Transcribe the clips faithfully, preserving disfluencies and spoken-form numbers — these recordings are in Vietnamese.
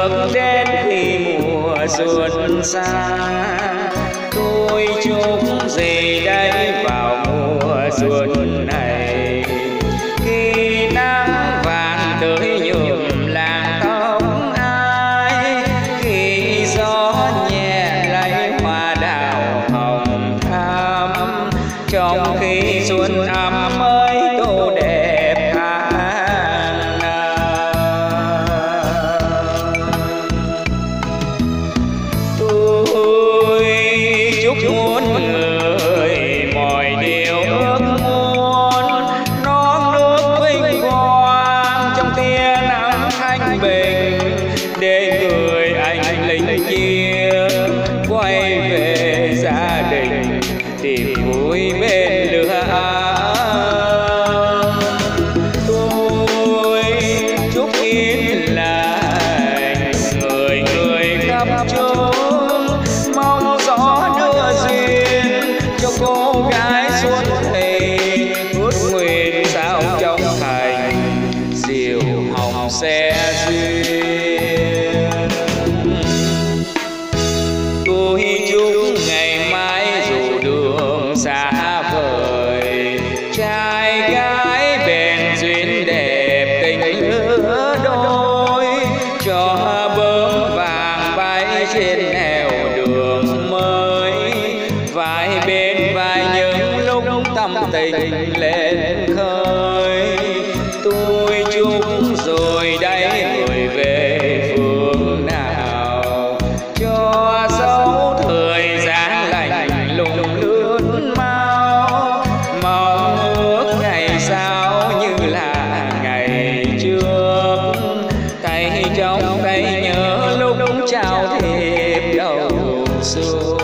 được đến khi mùa xuân sang. Tôi chúc gì đây vào mùa xuân này, khi nắng vàng tới nhuộm làng tóc ai, khi gió nhẹ lấy hoa đào hồng thắm, trong khi xuân ấm mới tô đẹp tháng năm. Tôi chúc muôn người mọi điều ước muốn, non nước vinh quang trong tia nắng thanh bình, để người anh lính kia quay về gia đình tìm vui bên lửa ấm. Tôi chúc yên lành người người khắp chốn, mong gió đưa duyên cho cô gái xuân thì ước nguyện sao trong thành diều hồng sẽ duyên. Tôi chúc ngày mai dù đường xa vời, trai gái bền duyên đẹp tình lứa đôi, cho bướm vàng bay trên nẻo đường mới, vai bên vai những lúc tâm tình lên khơi. Tôi chúc rồi đây người về phương nào, cho dấu thời gian lạnh lùng lướt mau, mong ước ngày sau như là ngày trước, tay trong tay nhớ lúc trao thiệp đầu xuân.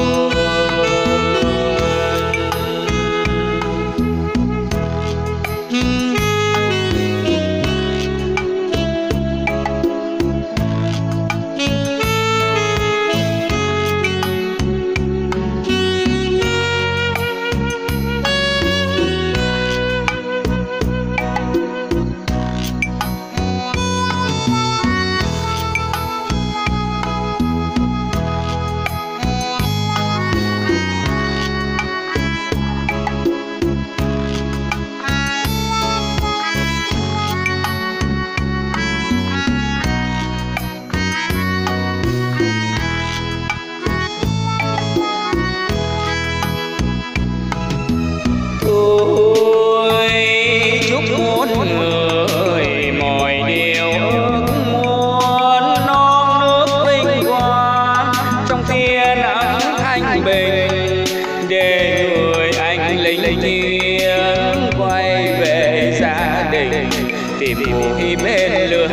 Tôi chúc muôn người mọi điều ước muốn, non nước vinh quang trong tia nắng thanh bình, để người anh lính thiên quay về gia đình tìm vui bên lửa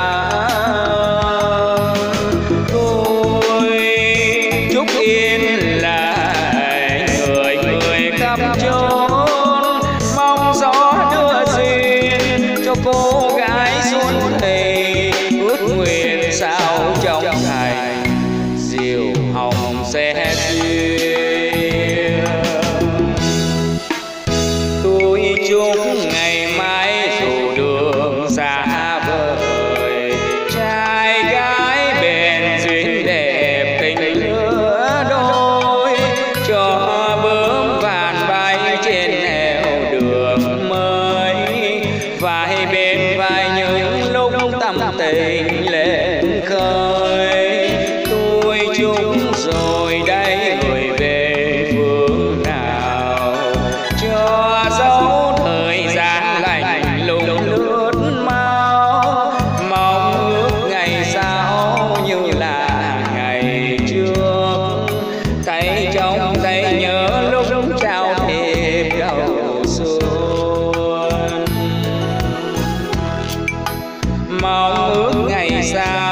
ấm. Tôi chúc yên lành người người khắp chốn, mong gió đưa duyên cho cô gái xuân thì ước nguyện sao trong thành diều hồng sẽ duyên. Tôi chúc ngày mai dù đường xa vời, trai gái bền duyên đẹp tình lứa đôi, cho bướm vàng bay trên nẻo đường mới, vai bên vai những lúc tâm tình lên khơi. Tôi chúc rồi đây người về phương nào, cho dấu thời gian lạnh lùng lướt mau, mong ước ngày sau như là ngày trước, tay trong tay nhớ lúc trao thiệp đầu xuân. Mong ước ngày sau